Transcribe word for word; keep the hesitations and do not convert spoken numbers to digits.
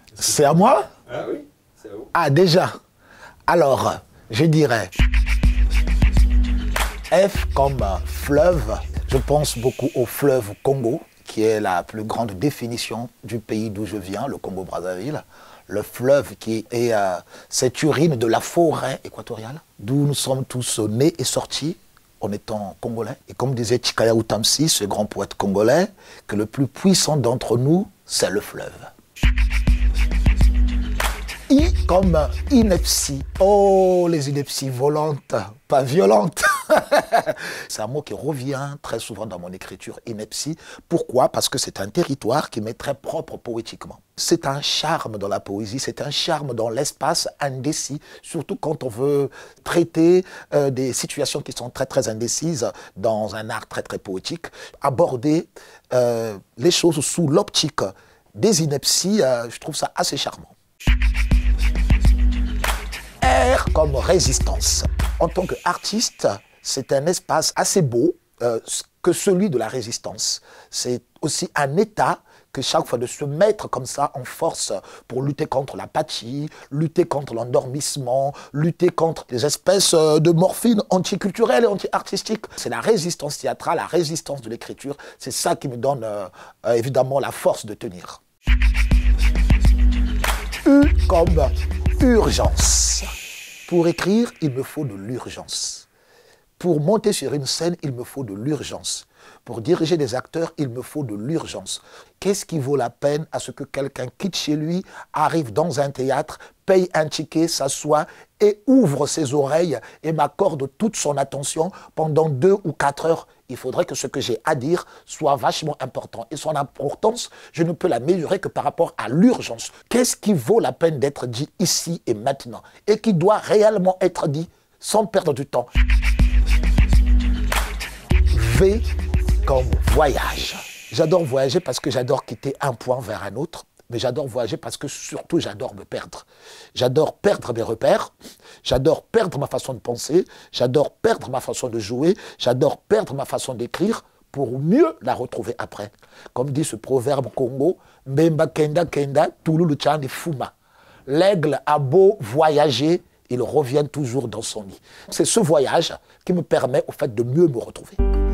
C'est à moi? Ah oui, c'est à vous. Ah, déjà. Alors, je dirais F comme fleuve. Je pense beaucoup au fleuve Congo, qui est la plus grande définition du pays d'où je viens, le Congo-Brazzaville. Le fleuve qui est euh, cette urine de la forêt équatoriale, d'où nous sommes tous nés et sortis en étant congolais. Et comme disait Tchikaya Utamsi, ce grand poète congolais, que le plus puissant d'entre nous, c'est le fleuve. I comme ineptie. Oh, les inepties volantes, pas violentes. C'est un mot qui revient très souvent dans mon écriture, ineptie. Pourquoi? Parce que c'est un territoire qui m'est très propre poétiquement. C'est un charme dans la poésie, c'est un charme dans l'espace indécis, surtout quand on veut traiter euh, des situations qui sont très très indécises dans un art très très poétique. Aborder euh, les choses sous l'optique des inepties, euh, je trouve ça assez charmant. R comme résistance. En tant qu'artiste, c'est un espace assez beau euh, que celui de la résistance. C'est aussi un état que chaque fois de se mettre comme ça en force pour lutter contre l'apathie, lutter contre l'endormissement, lutter contre les espèces de morphine anticulturelle et anti-artistique. C'est la résistance théâtrale, la résistance de l'écriture. C'est ça qui me donne euh, euh, évidemment la force de tenir. U comme urgence. Pour écrire, il me faut de l'urgence. Pour monter sur une scène, il me faut de l'urgence. Pour diriger des acteurs, il me faut de l'urgence. Qu'est-ce qui vaut la peine à ce que quelqu'un quitte chez lui, arrive dans un théâtre, paye un ticket, s'assoit et ouvre ses oreilles et m'accorde toute son attention pendant deux ou quatre heures? Il faudrait que ce que j'ai à dire soit vachement important. Et son importance, je ne peux la mesurer que par rapport à l'urgence. Qu'est-ce qui vaut la peine d'être dit ici et maintenant et qui doit réellement être dit sans perdre du temps? V comme voyage. J'adore voyager parce que j'adore quitter un point vers un autre, mais j'adore voyager parce que surtout j'adore me perdre. J'adore perdre mes repères, j'adore perdre ma façon de penser, j'adore perdre ma façon de jouer, j'adore perdre ma façon d'écrire pour mieux la retrouver après. Comme dit ce proverbe Congo, Mbemba Kenda Kenda, Touloulou Tchani Fuma. L'aigle a beau voyager, il revient toujours dans son nid. C'est ce voyage qui me permet au fait de mieux me retrouver.